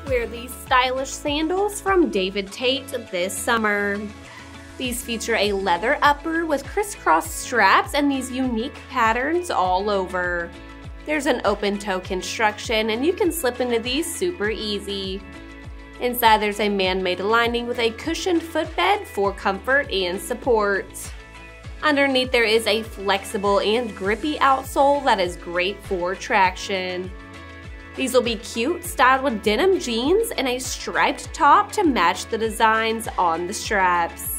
Wear these stylish sandals from David Tate this summer. These feature a leather upper with crisscross straps and these unique patterns all over. There's an open toe construction and you can slip into these super easy. Inside there's a man-made lining with a cushioned footbed for comfort and support. Underneath there is a flexible and grippy outsole that is great for traction. These will be cute, styled with denim jeans and a striped top to match the designs on the straps.